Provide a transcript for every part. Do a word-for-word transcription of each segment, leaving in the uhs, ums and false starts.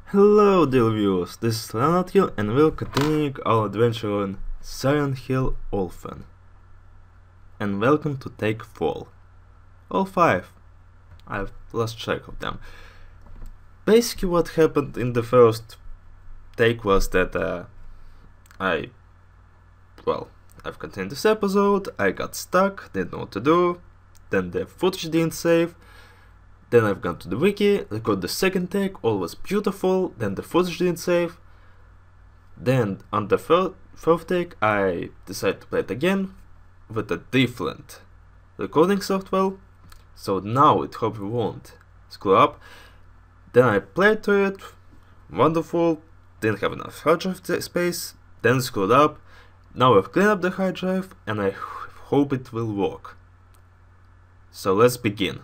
Hello dear viewers, this is Leonard here and we're continuing our adventure on Silent Hill Orphan. And welcome to take four. Or five. I've lost track of them. Basically what happened in the first take was that uh, I... Well, I've continued this episode, I got stuck, didn't know what to do, then the footage didn't save. Then I've gone to the wiki, recorded the second take, all was beautiful, then the footage didn't save. Then on the third, third take I decided to play it again with a different recording software. So now it hopefully won't screw up. Then I played to it, wonderful, didn't have enough hard drive space, then screwed up. Now I've cleaned up the hard drive and I hope it will work. So let's begin.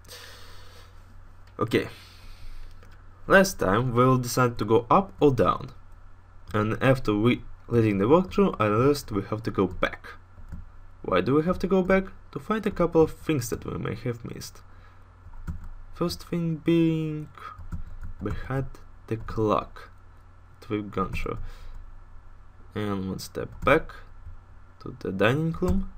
Okay, last time we'll decide to go up or down, and after we leading the walkthrough I realized we have to go back. Why do we have to go back? To find a couple of things that we may have missed. First thing being, we had the clock that we've gone through. And one step back to the dining room.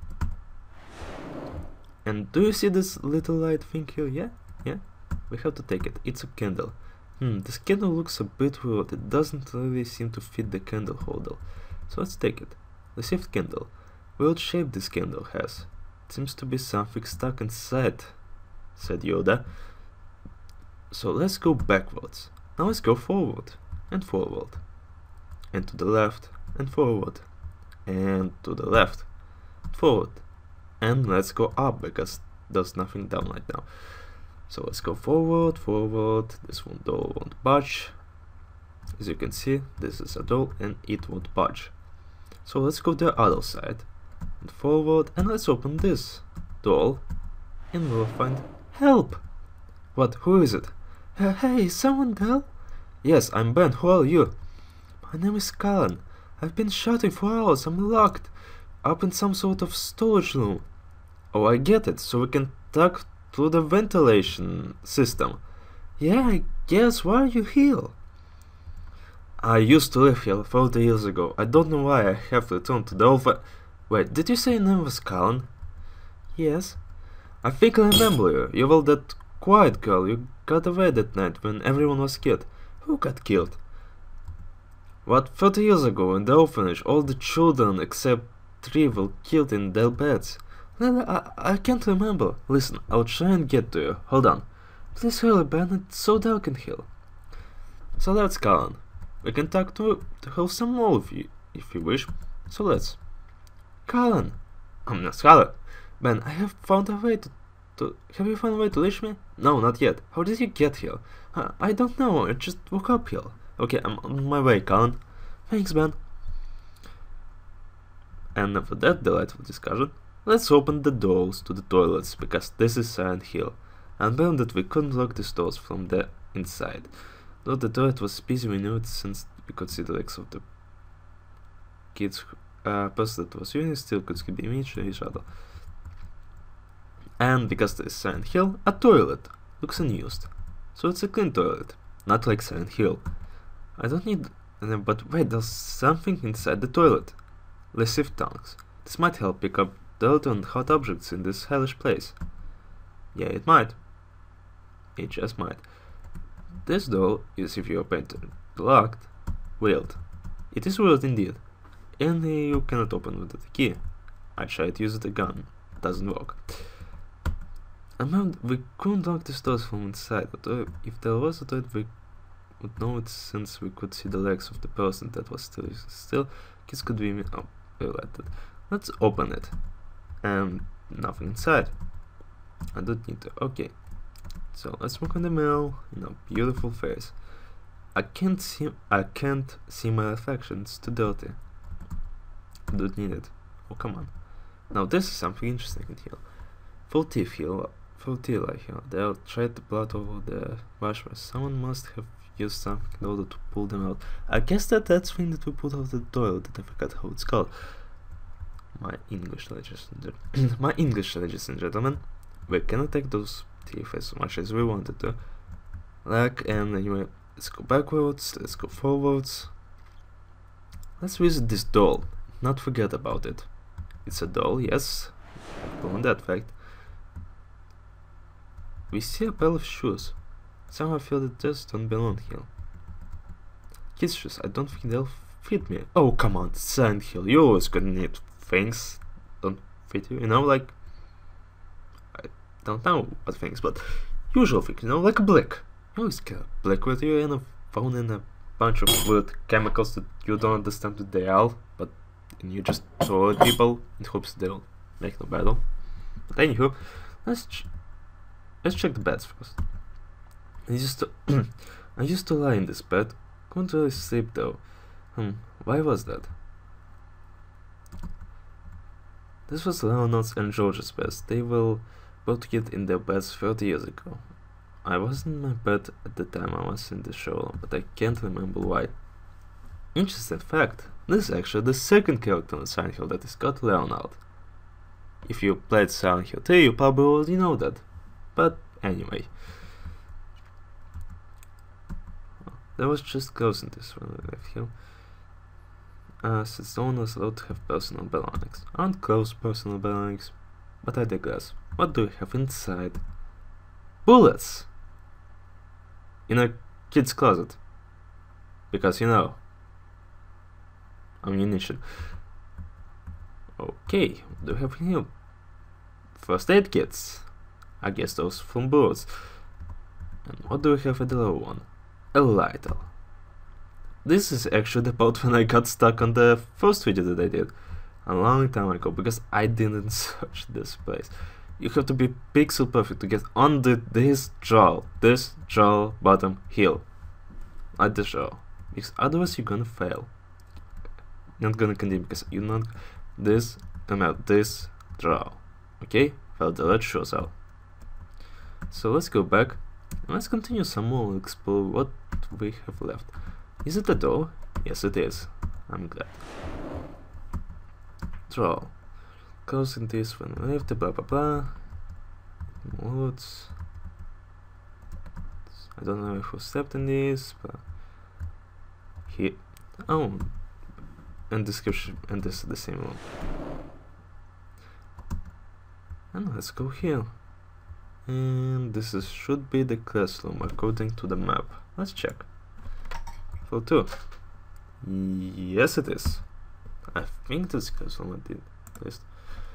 And do you see this little light thing here? Yeah? Yeah? We have to take it. It's a candle. Hmm, this candle looks a bit weird. It doesn't really seem to fit the candle holder. So let's take it. Received candle. Weird shape this candle has. It seems to be something stuck inside, said Yoda. So let's go backwards. Now let's go forward. And forward. And to the left. And forward. And to the left. Forward. And let's go up because there's nothing down right now. So let's go forward, forward, this one door won't budge. As you can see, this is a door and it won't budge. So let's go to the other side, and forward, and let's open this door, and we'll find help! What, who is it? Uh, hey, is someone there? Yes, I'm Ben, who are you? My name is Callan. I've been shouting for hours, I'm locked, up in some sort of storage room. Oh, I get it, so we can talk through the ventilation system. Yeah, I guess. Why are you here? I used to live here forty years ago. I don't know why I have returned to the orphan. Wait, did you say your name was Callan? Yes. I think I remember you. You were that quiet girl. You got away that night when everyone was killed. Who got killed? What, thirty years ago in the orphanage, all the children except three were killed in their beds. No, I, I can't remember. Listen, I'll try and get to you. Hold on. Please hurry, Ben, it's so dark in here. So let's Callan. We can talk to, to her some more if you, if you wish. So let's. Callan! I'm not Callan. Ben, I have found a way to, to... Have you found a way to reach me? No, not yet. How did you get here? Uh, I don't know, I just woke up here. Okay, I'm on my way, Callan. Thanks, Ben. And after that delightful discussion, let's open the doors to the toilets, because this is Silent Hill, and learned that we couldn't lock these doors from the inside. Though the toilet was busy, we knew it since we could see the legs of the kids. Uh, person that was using still could be each other. And because this is Silent Hill, a toilet looks unused. So it's a clean toilet, not like Silent Hill. I don't need... Uh, but wait, there's something inside the toilet. Lascive tongues. This might help pick up dirt and hot objects in this hellish place. Yeah, it might. It just might. This door is, if you open it locked, weird. It is weird indeed. And you cannot open with the key. I tried to use the gun. It doesn't work. I remember we couldn't lock the doors from inside, but uh, if there was a door, we would know it since we could see the legs of the person that was still still. Kids could be oh, related. Let's open it. And nothing inside. I don't need to. Okay. So let's look in the mirror in a beautiful face. I can't see. I can't see my reflection. It's too dirty. I don't need it. Oh come on. Now this is something interesting in here. Four teeth here. Four teeth right here. They are tried to blot over the washers. Someone must have used something in order to pull them out. I guess that that's the thing that we put out of the toilet. That I forgot how it's called. My English, ladies and my English, ladies and gentlemen, we cannot take those teeth as much as we wanted to. Like, and anyway, Let's go backwards, let's go forwards. Let's visit this doll, not forget about it. It's a doll, yes, on that fact. We see a pair of shoes. Somehow I feel that those don't belong here. Kids' shoes, I don't think they'll fit me. Oh, come on, Silent Hill, you always gonna need things don't fit you, you know, like... I don't know what things, but usual things, you know, like a blick. You always get a blick with you and a phone and a bunch of weird chemicals that you don't understand what they are, but and you just throw at people in hopes they'll make no battle. But anywho, let's ch let's check the beds first. I used to I used to lie in this bed, couldn't really sleep though. Hmm, why was that? This was Leonard's and George's bed. They will both get in their beds thirty years ago. I wasn't in my bed at the time I was in the show, but I can't remember why. Interesting fact, this is actually the second character in Silent Hill that is called Leonard. If you played Silent Hill three, you probably already know that. But anyway. There was just close in this one left here. Uh, since no one was allowed to have personal belongings. Aren't close personal belongings, but I digress. What do we have inside? Bullets! In a kid's closet. Because, you know, ammunition. Okay, what do we have here? First aid kits. I guess those from bullets. And what do we have at the lower one? A lighter. This is actually the part when I got stuck on the first video that I did a long time ago, because I didn't search this place. You have to be pixel perfect to get under this jaw, this jaw bottom hill, at the jaw, because otherwise you're gonna fail. You're not gonna continue because you're not this, remember this jaw, okay? Well, the red shows out. So let's go back and let's continue some more, explore what we have left. Is it a door? Yes, it is. I'm glad. Draw. Closing this when left, blah blah blah. Words. I don't know who stepped in this, but here. Oh, and description, and this is the same one. And let's go here. And this is should be the classroom according to the map. Let's check. Floor two. Yes, it is. I think this classroom I did at least.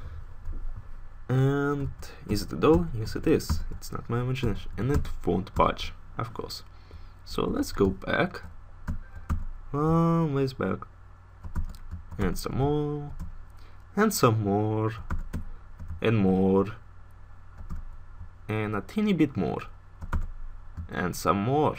And is it a door? Yes, it is. It's not my imagination, and it won't budge, of course. So let's go back. Um, ways back, and some more, and some more, and more, and a teeny bit more, and some more,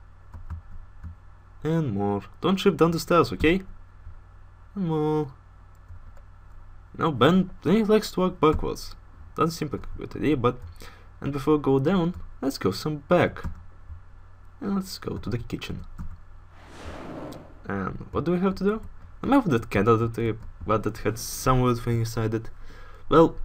and more. Don't trip down the stairs, okay? And more. No, Ben, he likes to walk backwards. Doesn't seem like a good idea, but... And before we go down, let's go some back. And let's go to the kitchen. And what do we have to do? Remember that candle that we but that had some weird thing inside it? Well...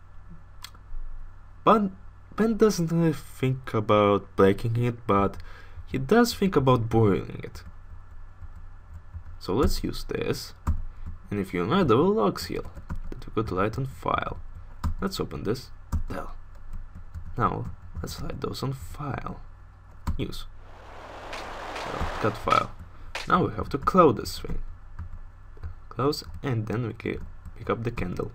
Ben, Ben doesn't really think about breaking it, but he does think about boiling it. So let's use this. And if you remember, there were logs here that we could light on file. Let's open this. Well, now let's light those on file. Use. Well, cut file. Now we have to close this thing. Close, and then we can pick up the candle.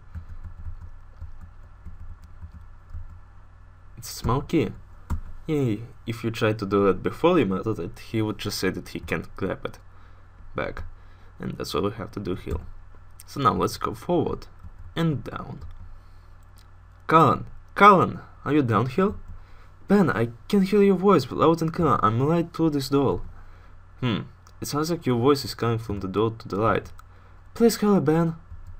It's a small key. Yay, if you try to do that before you melted it, he would just say that he can't grab it back. And that's what we have to do here. So now let's go forward and down. Colin, Colin, are you down here? Ben, I can hear your voice loud and clear. I'm right through this door. Hmm, it sounds like your voice is coming from the door to the light. Please hurry, Ben.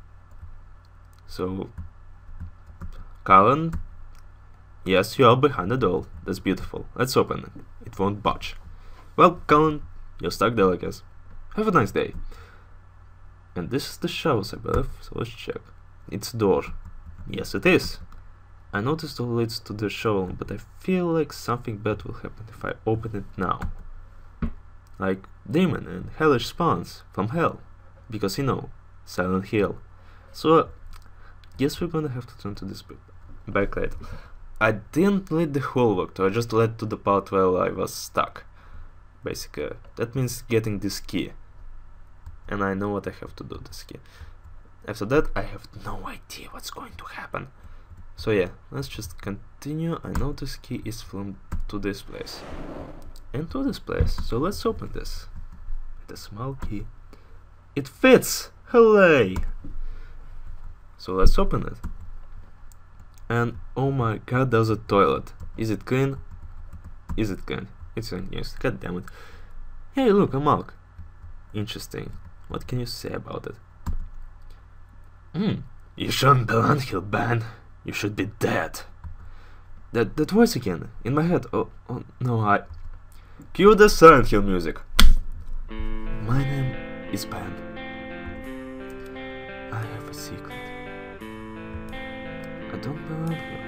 So, Colin, yes, you are behind the door. That's beautiful. Let's open it. It won't budge. Well, Colin, you're stuck there, I guess. Have a nice day. And this is the showers, I believe, so let's check. It's a door. Yes, it is. I know this door leads to the shower, but I feel like something bad will happen if I open it now. like demon and hellish spawns from hell, because you know, Silent Hill. So guess we're gonna have to turn to this back later. I didn't lead the whole walkthrough, I just led to the part where I was stuck. Basically, that means getting this key. And I know what I have to do with this key. After that, I have no idea what's going to happen. So yeah, let's just continue. I know this key is from to this place. And to this place. So let's open this. With a small key. It fits! Hooray! So let's open it. And oh my god, there's a toilet. Is it clean? Is it clean? It's clean, yes. God damn it. Hey, look, a mug. Interesting. What can you say about it? Hmm. You shouldn't belong here, Ben. You should be dead. That that voice again, in my head. Oh, oh no, I... Cue the Silent Hill music. My name is Ben. I have a secret. I don't belong here.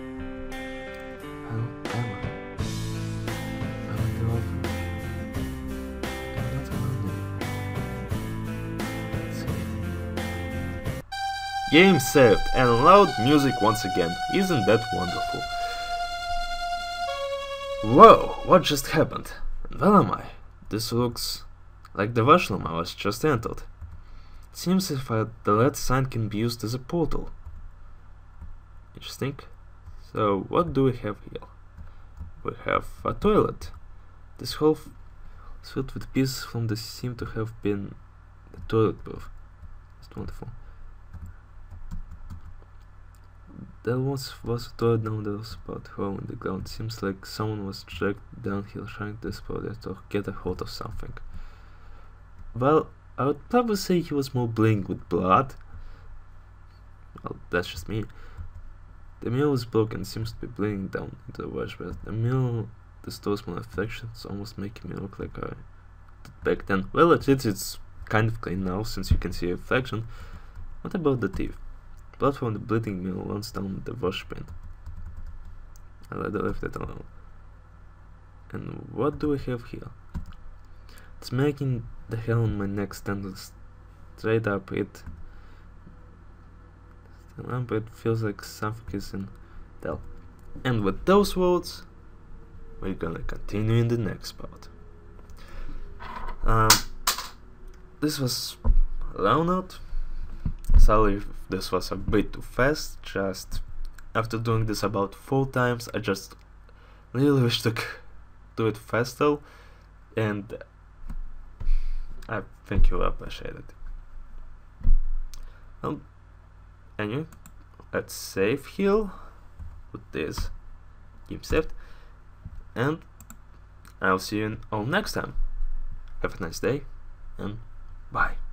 How am I? I'm in the orphan. I'm not alone anymore. Save. Game saved and loud music once again. Isn't that wonderful? Whoa, what just happened? And where am I? This looks like the washroom I was just entered. It seems as if the red sign can be used as a portal. Interesting. So, what do we have here? We have a toilet. This hole is filled with pieces from the seem to have been the toilet booth. It's wonderful. There once was a toilet down there was about hole in the ground. Seems like someone was dragged down here trying to explode it or get a hold of something. Well, I would probably say he was more bleeding with blood. Well, that's just me. The mirror was broken, seems to be bleeding down into the wash, but the mirror distorts my reflections, almost making me look like I did back then. Well, at least it's kind of clean now, since you can see a reflection. What about the teeth? Blood from the bleeding mirror runs down the wash bin. I rather left that alone. And what do we have here? It's making the hair on my neck stand straight up. It but it feels like something is in there. And with those words, we're gonna continue in the next part. Um, this was Leonard. Sorry if this was a bit too fast. Just after doing this about four times, I just really wish to do it faster, and I think you'll appreciate it. Well, anyway, let's save here with this game saved, and I'll see you all next time. Have a nice day, and bye.